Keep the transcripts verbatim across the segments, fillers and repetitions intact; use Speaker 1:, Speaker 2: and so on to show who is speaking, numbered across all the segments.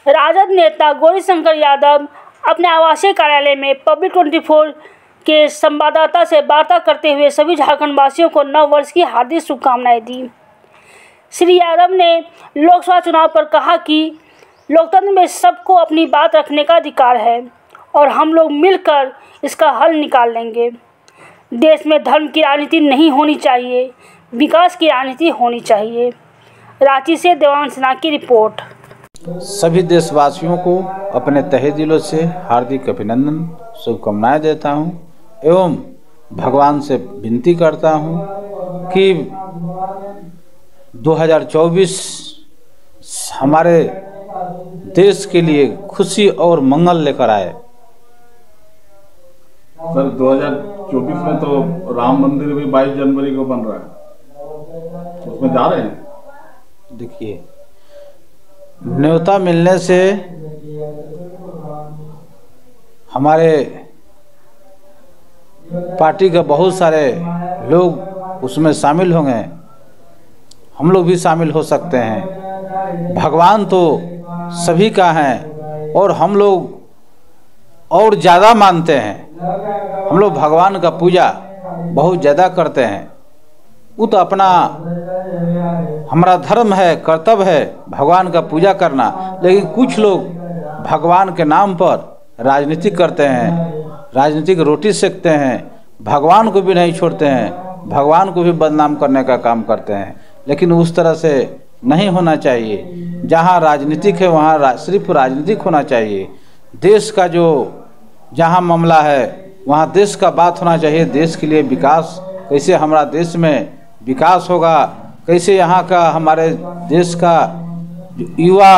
Speaker 1: राजद नेता गौरीशंकर यादव अपने आवासीय कार्यालय में पब्लिक चौबीस के संवाददाता से वार्ता करते हुए सभी झारखंड वासियों को नव वर्ष की हार्दिक शुभकामनाएं दी। श्री यादव ने लोकसभा चुनाव पर कहा कि लोकतंत्र में सबको अपनी बात रखने का अधिकार है और हम लोग मिलकर इसका हल निकाल लेंगे। देश में धर्म की राजनीति नहीं होनी चाहिए, विकास की राजनीति होनी चाहिए। रांची से देवांश सिन्हा की रिपोर्ट।
Speaker 2: सभी देशवासियों को अपने तहे दिलों से हार्दिक अभिनंदन, शुभकामनाएं देता हूं एवं भगवान से विनती करता हूं कि दो हज़ार चौबीस हमारे देश के लिए खुशी और मंगल लेकर आए।
Speaker 3: सर दो हज़ार चौबीस में तो राम मंदिर भी बाईस जनवरी को बन रहा है, उसमें जा रहे हैं।
Speaker 2: देखिए, न्योता मिलने से हमारे पार्टी के बहुत सारे लोग उसमें शामिल होंगे, हम लोग भी शामिल हो सकते हैं। भगवान तो सभी का है और हम लोग और ज़्यादा मानते हैं। हम लोग भगवान का पूजा बहुत ज़्यादा करते हैं। वो तो अपना हमारा धर्म है, कर्तव्य है भगवान का पूजा करना, लेकिन कुछ लोग भगवान के नाम पर राजनीति करते हैं, राजनीतिक रोटी सेकते हैं, भगवान को भी नहीं छोड़ते हैं, भगवान को भी बदनाम करने का काम करते हैं। लेकिन उस तरह से नहीं होना चाहिए। जहाँ राजनीतिक है वहाँ रा, सिर्फ राजनीतिक होना चाहिए। देश का जो जहाँ मामला है वहाँ देश का बात होना चाहिए। देश के लिए विकास, कैसे हमारा देश में विकास होगा, कैसे यहाँ का हमारे देश का युवा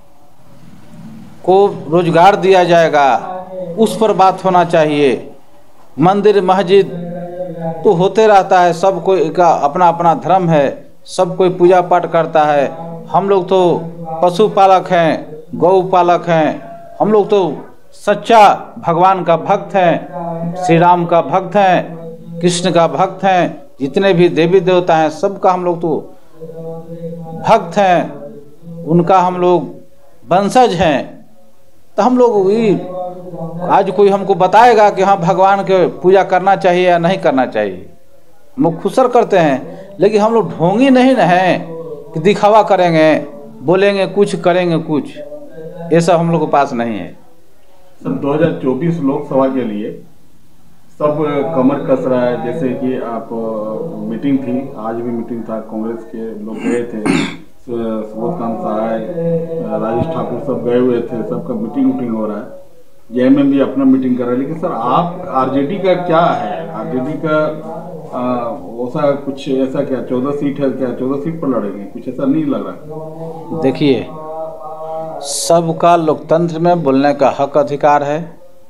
Speaker 2: को रोजगार दिया जाएगा, उस पर बात होना चाहिए। मंदिर मस्जिद तो होते रहता है, सब कोई का अपना अपना धर्म है, सब कोई पूजा पाठ करता है। हम लोग तो पशुपालक हैं, गौ पालक हैं, हम लोग तो सच्चा भगवान का भक्त हैं, श्री राम का भक्त हैं, कृष्ण का भक्त हैं, जितने भी देवी देवता हैं सबका हम लोग तो भक्त हैं, उनका हम लोग वंशज हैं। तो हम लोग भी आज कोई हमको बताएगा कि हाँ भगवान के पूजा करना चाहिए या नहीं करना चाहिए, हम लोग खुसर करते हैं। लेकिन हम लोग ढोंगी नहीं न हैं कि दिखावा करेंगे, बोलेंगे कुछ करेंगे कुछ, ऐसा हम लोग के पास नहीं है।
Speaker 3: सर दो हज़ार चौबीस लोकसभा के लिए सब कमर कस रहा है। जैसे कि आप मीटिंग थी, आज भी मीटिंग था, कांग्रेस के लोग गए थे, सुबोधकांत सहाय, राजेश ठाकुर सब गए हुए थे, सबका मीटिंग वीटिंग हो रहा है। जेएमएम भी अपना मीटिंग कर रहा है। लेकिन सर आप आरजेडी का क्या है, आरजेडी का ऐसा कुछ ऐसा क्या चौदह सीट है, क्या चौदह सीट पर लड़ेंगे, कुछ ऐसा नहीं लग रहा।
Speaker 2: देखिए, सबका लोकतंत्र में बोलने का हक अधिकार है,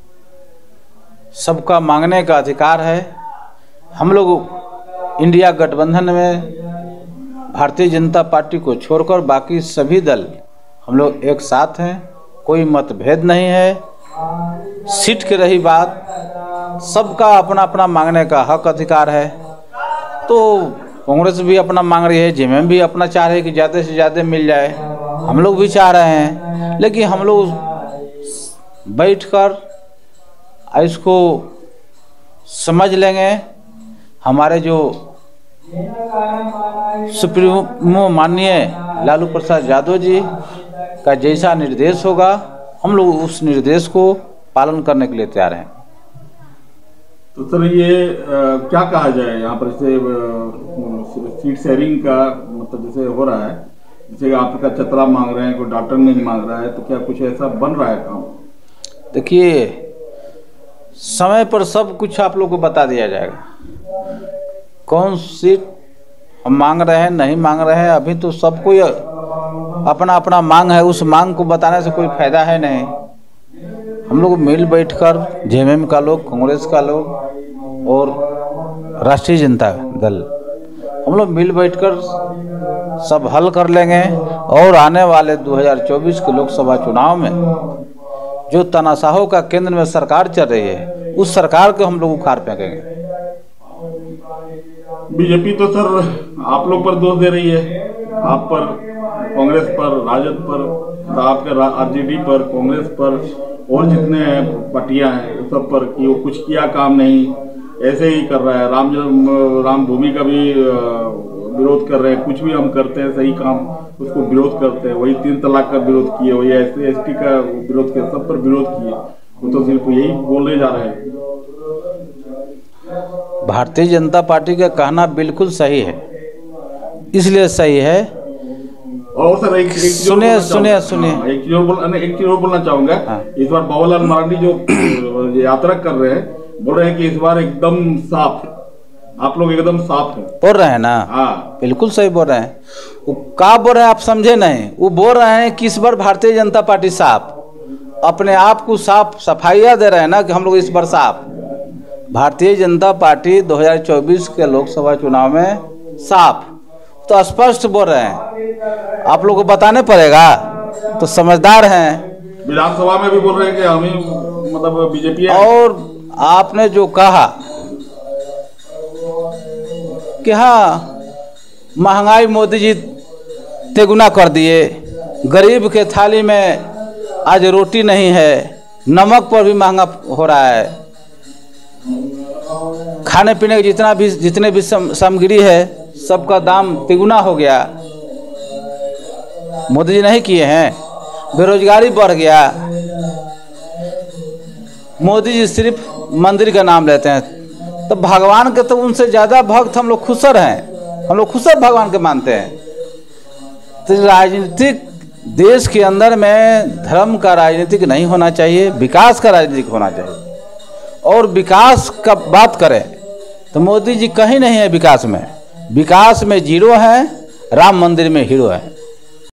Speaker 2: सबका मांगने का अधिकार है। हम लोग इंडिया गठबंधन में भारतीय जनता पार्टी को छोड़कर बाकी सभी दल हम लोग एक साथ हैं, कोई मतभेद नहीं है। सीट की रही बात, सबका अपना अपना मांगने का हक अधिकार है। तो कांग्रेस भी अपना मांग रही है, जेएमएम भी अपना चाह रहे हैं कि ज़्यादा से ज़्यादा मिल जाए, हम लोग भी चाह रहे हैं। लेकिन हम लोग बैठकर इसको समझ लेंगे। हमारे जो सुप्रीमो माननीय लालू प्रसाद यादव जी का जैसा निर्देश होगा, हम लोग उस निर्देश को पालन करने के लिए तैयार हैं।
Speaker 3: तो सर ये आ, क्या कहा जाए यहाँ पर, जैसे सीट शेयरिंग का मतलब जैसे हो रहा है, जैसे आपका चतरा मांग रहे हैं, कोई डॉक्टरगंज मांग रहा है, तो क्या कुछ ऐसा बन रहा है काम?
Speaker 2: देखिए, समय पर सब कुछ आप लोग को बता दिया जाएगा, कौन सीट हम मांग रहे हैं नहीं मांग रहे हैं। अभी तो सब कोई अपना अपना मांग है, उस मांग को बताने से कोई फायदा है नहीं। हम लोग मिल बैठकर जेएमएम का लोग, कांग्रेस का लोग और राष्ट्रीय जनता दल, हम लोग मिल बैठकर सब हल कर लेंगे। और आने वाले दो हज़ार चौबीस के लोकसभा चुनाव में जो तानाशाहों का केंद्र में सरकार चल रही है, उस सरकार को हम लोग उखाड़ फेंकेंगे।
Speaker 3: बीजेपी तो सर आप लोग पर दोष दे रही है, आप पर, कांग्रेस पर, राजद पर, तो आपके आरजेडी पर, कांग्रेस पर और जितने पार्टियां हैं उस सब पर कि वो कुछ किया काम नहीं, ऐसे ही कर रहा है। राम राम भूमि का भी विरोध कर रहे हैं, कुछ भी हम करते हैं सही काम उसको विरोध करते हैं। वही तीन तलाक का विरोध किए, वही एस सी एस टी का विरोध किया, सब पर विरोध किए। वो तो सिर्फ यही बोले जा रहे हैं।
Speaker 2: भारतीय जनता पार्टी का कहना बिल्कुल सही है, इसलिए सही है।
Speaker 3: और सर एक, एक
Speaker 2: सुनिए सुनिए सुनिए
Speaker 3: एक चीज और बोल एक चीज और बोलना चाहूंगा।
Speaker 2: हाँ।
Speaker 3: इस बार बाबूलाल मरांडी जो यात्रा कर रहे हैं, बोल रहे हैं कि इस बार एकदम साफ, आप लोग एकदम साफ है
Speaker 2: बोल रहे हैं ना।
Speaker 3: हाँ
Speaker 2: बिल्कुल सही बोल रहे हैं। वो क्या बोल रहे हैं आप समझे नहीं। वो बोल रहे हैं कि इस बार भारतीय जनता पार्टी साफ, अपने आप को साफ सफाइयाँ दे रहे हैं ना कि हम लोग इस बार साफ। भारतीय जनता पार्टी दो हज़ार चौबीस के लोकसभा चुनाव में साफ तो स्पष्ट बोल रहे हैं, आप लोग को बताने पड़ेगा, तो समझदार हैं।
Speaker 3: विधानसभा में भी बोल रहे हैं कि हम ही मतलब बीजेपी है।
Speaker 2: और आपने जो कहा कि हाँ महंगाई मोदी जी तेगुना कर दिए, गरीब के थाली में आज रोटी नहीं है, नमक पर भी महंगा हो रहा है, खाने पीने के जितना भी जितने भी सामग्री है सबका दाम तिगुना हो गया। मोदी जी नहीं किए हैं। बेरोजगारी बढ़ गया। मोदी जी सिर्फ मंदिर का नाम लेते हैं, तो भगवान के तो उनसे ज़्यादा भक्त हम लोग खुसर हैं, हम लोग खुसर भगवान के मानते हैं। तो राजनीतिक देश के अंदर में धर्म का राजनीतिक नहीं होना चाहिए, विकास का राजनीतिक होना चाहिए। और विकास का बात करें तो मोदी जी कहीं नहीं है विकास में। विकास में जीरो है, राम मंदिर में हीरो है।